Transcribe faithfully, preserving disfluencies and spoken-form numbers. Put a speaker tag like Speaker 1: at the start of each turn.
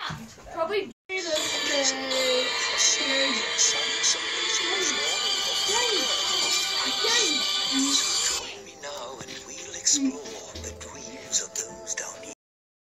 Speaker 1: Probably the the
Speaker 2: Join me now and we'll explore.